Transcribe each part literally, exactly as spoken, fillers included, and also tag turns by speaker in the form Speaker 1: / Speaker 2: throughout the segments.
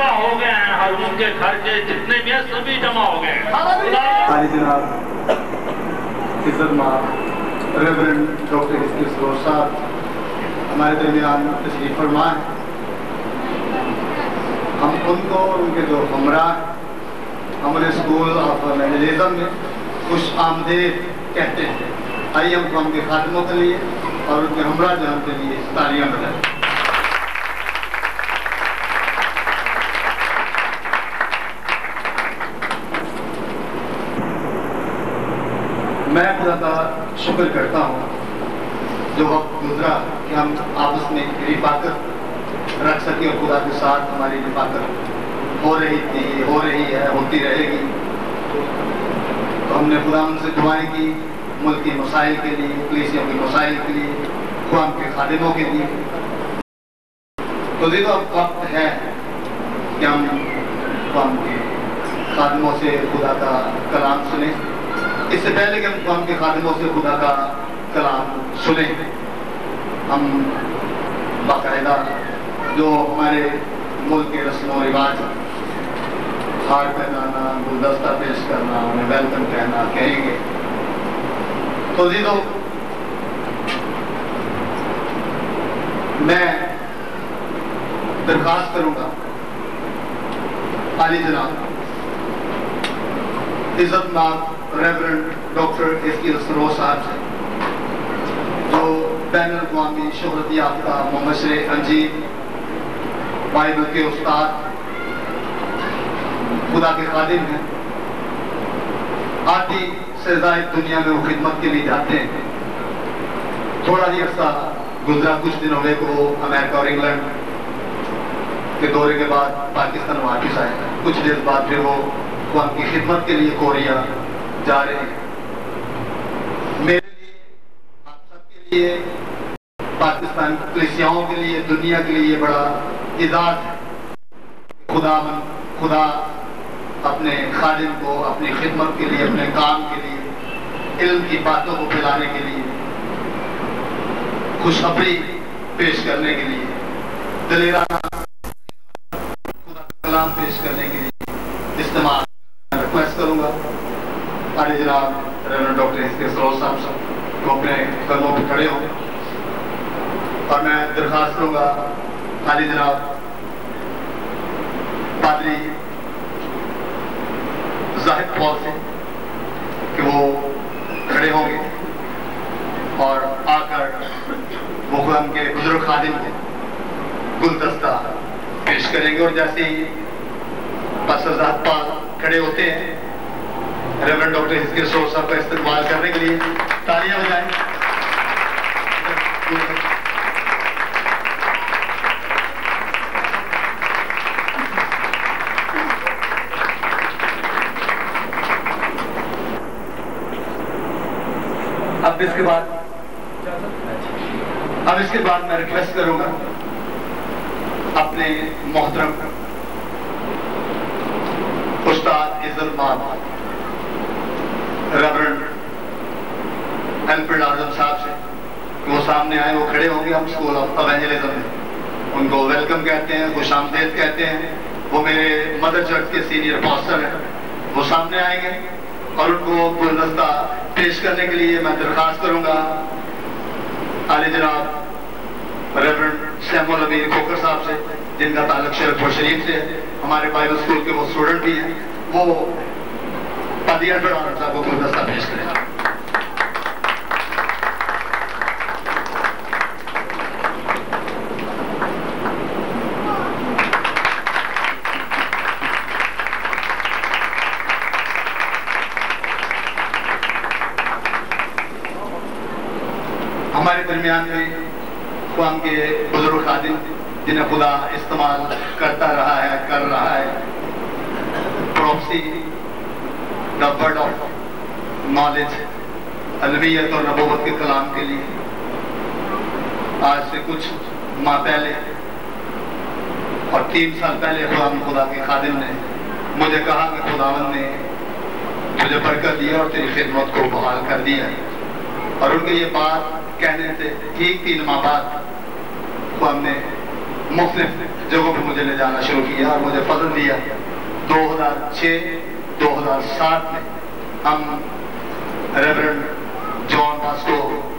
Speaker 1: जमा हो गए हैं और उनके खर्चे जितने भी हैं सभी जमा हो गए हैं।
Speaker 2: हाली जनाब इज्जत माँ रेवरेंड डॉक्टर इसके सरोज साहब हमारे दरमियान तशरीफ फरमा है। हम उनको और उनके जो हमरा हमारे स्कूल ऑफ मैनेजरिज्म में खुश आमदेद कहते हैं। आइए हम उनके खादमों के लिए और उनके हमरा जहां के लिए तालियां बजाएं। मैं खुदा का शुक्र करता हूँ जो वक्त गुजरा कि हम आपस में रिफाकत रख सके और खुदा के साथ हमारी रिफाकत हो रही थी, हो रही है, होती रहेगी। तो हमने खुदा उनसे दुआएं की मुल्क के मसाइल के लिए, कलीसिया के मसाइल के लिए, खुदा के खादिमों के लिए। तो देखो अब वक्त है कि हम खुदा के खादिमों से खुदा का कलाम सुने। इससे पहले कि हम खुदा के खादिमों से खुदा का कलाम सुने, हम बाकायदा जो हमारे मुल्क के रस्म व रिवाज, हार पहनाना, गुलदस्ता पेश करना, उन्हें वेलकम कहना कहेंगे। तो जीजो मैं दरखास्त करूंगा आली जनाब इज्जतनाक रेवरेंड डॉक्टर इसकी सरोज साहब से, जो बैन अवी शोहरत याफ्ता मोहम्मद अंजीर बाइबल के उस्ताद, खुदा के खादिम हैं। आधी से ज़ायद दुनिया में वो खिदमत के लिए जाते हैं। थोड़ा ही अर्सा गुजरा, कुछ दिन हुए को वो अमेरिका और इंग्लैंड के दौरे के बाद पाकिस्तान वापस आए। कुछ देर बाद फिर वो खुदा की खिदमत के लिए कोरिया जा रहे हैं। मेरे लिए, आप सबके लिए, पाकिस्तान कलीसियाओं के लिए, दुनिया के लिए बड़ा इज़ाज़ है। खुदा खुदा अपने खादिम को अपनी खिदमत के लिए, अपने काम के लिए, इल्म की बातों को फैलाने के लिए, खुशखबरी पेश करने के लिए, दलेराना खुदा का कलाम पेश करने के लिए इस्तेमाल रिक्वेस्ट करूंगा। आले जनाब रेवरेंड डॉक्टर इसके सरोज साहब को अपने कदमों पर खड़े हों और मैं दरखास्त करूंगा आले जनाब पादरी जाहिद पॉल से कि वो खड़े होंगे और आकर वो खुदा के बुजुर्ग खादिम को गुलदस्ता पेश करेंगे। और जैसे ही पास्टर जाहिद पॉल खड़े होते हैं, रेवरेंड डॉक्टर इसके सरोज साहब का इस्तेमाल करने के लिए तालियां बजाएं। अब इसके बाद अब इसके बाद मैं रिक्वेस्ट करूंगा अपने मोहतरम उस्ताद इज्जतमान रेवरेंड एल्फ्रेड आजम साहब से कि वो सामने आए। वो खड़े होंगे। हम स्कूल ऑफ एवेंजलिज्म में उनको वेलकम कहते हैं, खुश आमदेद कहते हैं। वो मेरे मदर चर्च के सीनियर पास्टर हैं। वो सामने आएंगे और उनको गुलदस्ता पेश करने के लिए मैं दरखास्त करूंगा आले जनाब रेवरेंड शैमुल अमीर खोकर साहब से, जिनका ताल्लुक शेरपुर शरीफ से है। हमारे बाइबल स्कूल के वो स्टूडेंट भी हैं। वो पादरी एल्फ्रेड आजम साहब को गुलदस्ता पेश करें। हमारे दरमियान में खुदा के बुजुर्ग खादिम जिन्हें खुदा इस्तेमाल करता रहा है, कर रहा है, prophecy, the word of knowledge, अलवियत और नबूवत के कलाम के लिए आज से कुछ माह पहले और तीन साल पहले खुदा खुदा के खादिम ने मुझे कहा कि खुदावन ने मुझे बरकत दिया और तेरी खिदमत को बहाल कर दिया है। और उनके ये बात कहने से ठीक तीन माह बाद हमने मुख्तलिफ जगहों पे मुझे ले जाना शुरू किया और मुझे फजल दिया। दो हज़ार छह दो हज़ार सात में हम रेवरेंड जॉन बास्को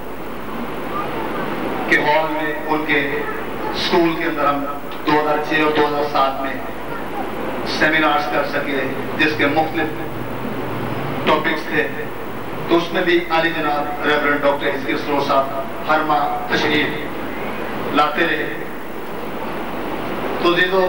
Speaker 2: के हॉल में उनके स्कूल के अंदर हम दो हज़ार छह और दो हज़ार सात में सेमिनार्स कर सके जिसके मुख्तलिफ टॉपिक्स थे। तो उसमें भी आली जनाब रेवरेंड डॉक्टर इसके स्लो साहब हर माह तशरीफ लाते रहे। तो जीजो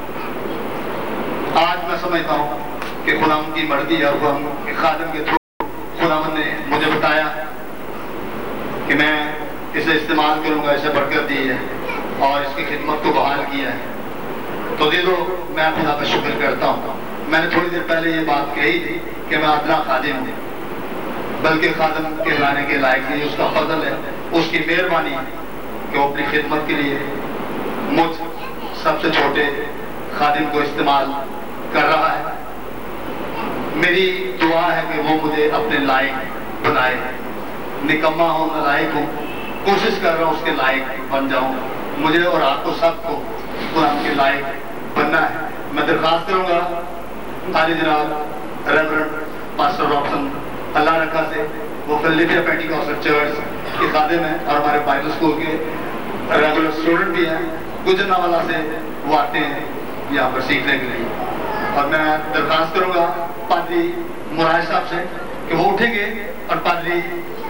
Speaker 2: आज मैं समझता हूँ कि खुदाम की मर्जी और खुदाम के खादिम के थ्रू खुदाम ने मुझे बताया कि मैं इसे इस्तेमाल करूँगा, इसे बरकत दी है और इसकी खिदमत को बहाल किया है। तो जीजो मैं खुदा का शुक्र करता हूँ। मैंने थोड़ी देर पहले ये बात कही थी कि मैं अदना खादिम हूँ, बल्कि खादिम कहलाने के लायक नहीं, उसका फजल है, उसकी मेहरबानी है कि वो अपनी खिदमत के लिए मुझ सबसे छोटे खादिम को इस्तेमाल कर रहा है। मेरी दुआ है कि वो मुझे अपने लायक बनाए। निकम्मा हो नालायक हूँ, कोशिश कर रहा हूँ उसके लायक बन जाऊँ। मुझे और आपको सबको कुरान के लायक बनना है। मैं दरख्वास्त करूँगा आली जनाब रेवरेंड पास्टर रॉबसन अल्लाह रखा से, वो फिलाडेल्फिया पेंटिकॉस्टल चर्च के खादिम हैं और हमारे बाइबल स्कूल के रेगुलर स्टूडेंट भी हैं। गुजरनावाला से वो आते हैं यहाँ पर सीखने के लिए। और मैं दरख्वास्त करूँगा पादरी मुराद साहब से कि वो उठेंगे और पादरी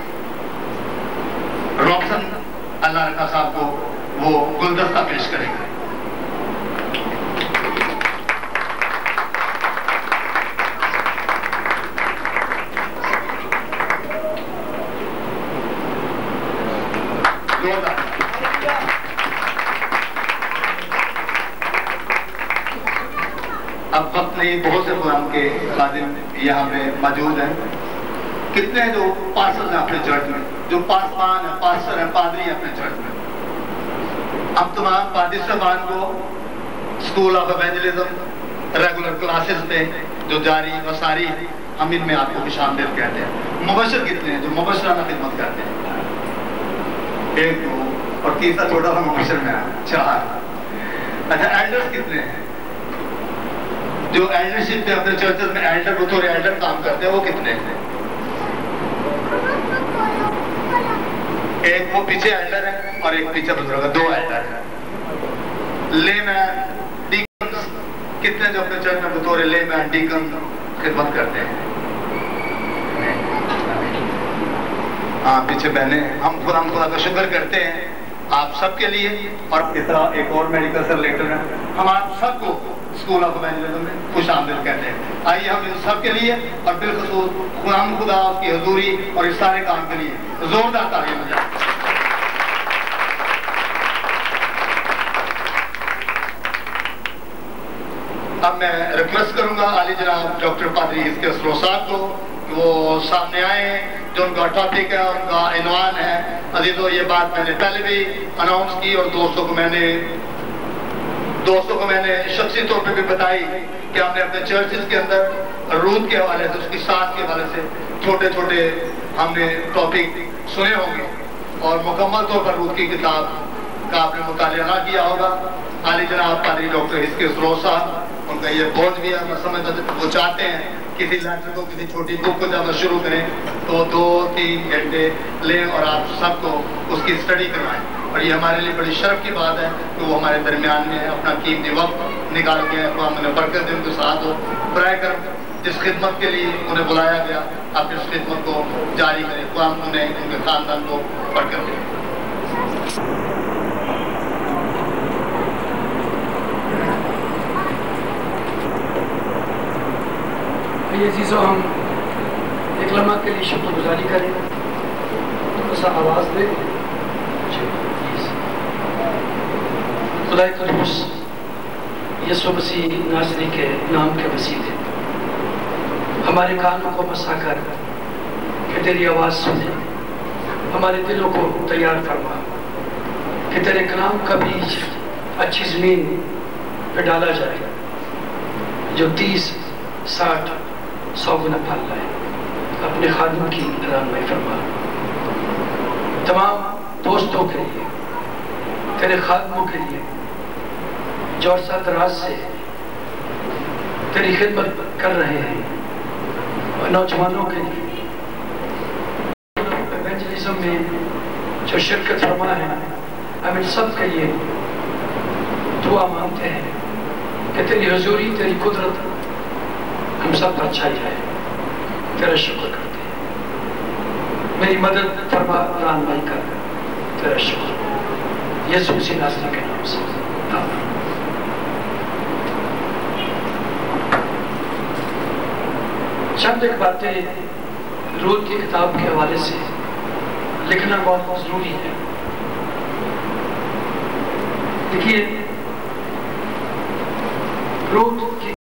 Speaker 2: रॉबसन अल्लाह रखा साहब को वो गुलदस्ता पेश करेंगे। अब वक्त नहीं, बहुत से कुरान के खादिम यहाँ पे मौजूद हैं। कितने जो पास्टर हैं अपने चर्च में, जो पासवान है, पास्टर हैं, पादरी हैं अपने चर्च में। अब तमाम पादरी साहबान को school of evangelism regular classes में जो जारी व सारी हम इनमें आपको खुशामदीद कहते हैं। मुबशर कितने हैं जो मुबशराना खिदमत करते हैं? एक दो और तीसरा छोटा सा मुबशर में है, चार। अच्छा, एल्डर्स कितने हैं जो एल्डरशिप पे अपने चर्चेस में एल्डर बतौर एल्डर काम करते हैं? वो कितने हैं? एक वो पीछे एल्डर है और एक पीछे बुजुर्ग है, दो एल्डर है। लेमैन डीकन्स कितने जो अपने चर्च में बतौर लेमैन डीकन खिदमत करते हैं? हाँ, पीछे बहने। हम खुदा खुदा का शुक्र करते हैं आप सबके लिए। और इस तरह एक और मेडिकल से रिलेटेड है, हम आप सबको स्कूल ऑफ एवेंजलिज्म में खुशामदीद कहते हैं। आइए हम इन सब के लिए और बिलखुसूस खुदाम खुदा उसकी हुजूरी और इस सारे काम के लिए जोरदार तालीम हो जाए। अब मैं रिक्वेस्ट करूंगा आली जनाब डॉक्टर पादरी इसके स्लो साहब को वो सामने आए। जो उनका टॉपिक है, उनका इनवान है। अजीजों, ये बात मैंने पहले भी अनाउंस की और दोस्तों को मैंने दोस्तों को मैंने शख्सी तौर पे भी बताई कि हमने अपने चर्चेस के अंदर रूद के हवाले से, उसकी साथ के हवाले से छोटे छोटे हमने टॉपिक सुने होंगे और मुकम्मल तौर पर रूद की किताब का आपने मुतालिया ना किया होगा। आली जनाब पादरी डॉक्टर इसके सरोज साहब, उनका ये बोझ भी है। मैं समझता वो चाहते हैं किसी लेटर को, किसी छोटी बुक को जब हम शुरू करें तो दो तीन घंटे लें और आप सबको उसकी स्टडी करवाएं। और ये हमारे लिए बड़ी शर्फ की बात है कि वो हमारे दरमियान में अपना कीमती वक्त निकाल के तो हमने बरकत दे, उनके साथ हो बराए कर जिस खिदमत के लिए उन्हें बुलाया गया, आप इस खिदमत को जारी करें। तो हम उन्हें, उनके खानदान को बरकत दें।
Speaker 3: ये चीज़ों हम एक लम्हा के लिए शुक्रगुजारी करें, ऐसा आवाज़ दे। खुदाई कदूस यीशु मसीह नाज़री के नाम के वसीले हमारे कानों को मसा कर कि तेरी आवाज़ सुने, हमारे दिलों को तैयार फरमा कि तेरे कलाम का बीज अच्छी ज़मीन पे डाला जाए जो तीस साठ सौ गुना फल लाए। अपने खादिम की रहनुमाई फरमा। तमाम दोस्तों के लिए, तेरे खादिमों के लिए جو عرصہ دراز سے تیری خدمت کر رہے ہیں، اور نوجوانوں کے لیے ایونجلزم میں جو شرکت فرما ہے، ہم ان سب کے لیے دعا مانگتے ہیں کہ تیری حضوری، تیری قدرت ہم سب پر چھائی جائے۔ تیرا شکر کرتے ہیں، میری مدد فرما، رہنمائی کر، تیرا شکر یسوع مسیح ناصری کے نام سے، آمین۔ چند ایک باتیں رود کی کتاب کے حوالے سے لکھنا بہت ضروری ہے۔ دیکھیے، رود